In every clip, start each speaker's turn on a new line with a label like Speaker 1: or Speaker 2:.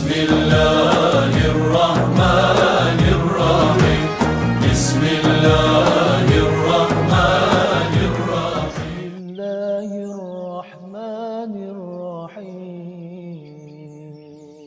Speaker 1: بسم الله الرحمن الرحيم. بسم الله الرحمن الرحيم.
Speaker 2: بسم الله الرحمن الرحيم.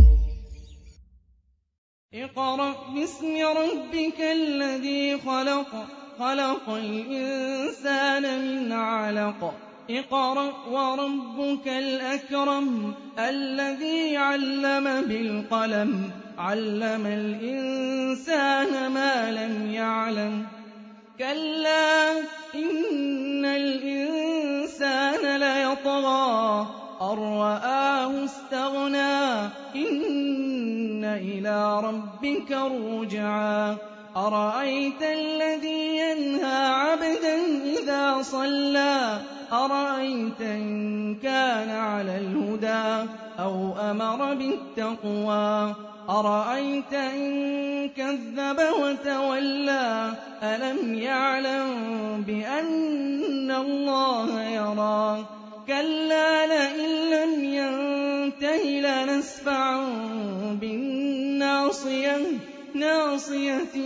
Speaker 3: اقرأ باسم ربك الذي خلق، خلق الإنسان من علق. اقرأ وربك الأكرم الذي علم بالقلم، علم الإنسان ما لم يعلم. كلا إن الإنسان ليطغى أن رآه استغنى، إن إلى ربك الرجعى. أرأيت الذي ينهى عبدا إذا صلى، أرأيت إن كان على الهدى أو أمر بالتقوى. أرأيت إن كذب وتولى، ألم يعلم بأن الله يرى. كلا لئن لم ينته لنسفعا بالناصية، ناصية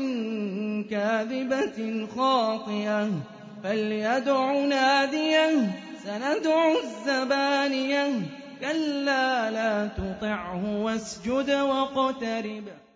Speaker 3: كاذبة خاطئة. فليدع ناديه، سندع الزبانية. كلا لا تطعه واسجد واقترب.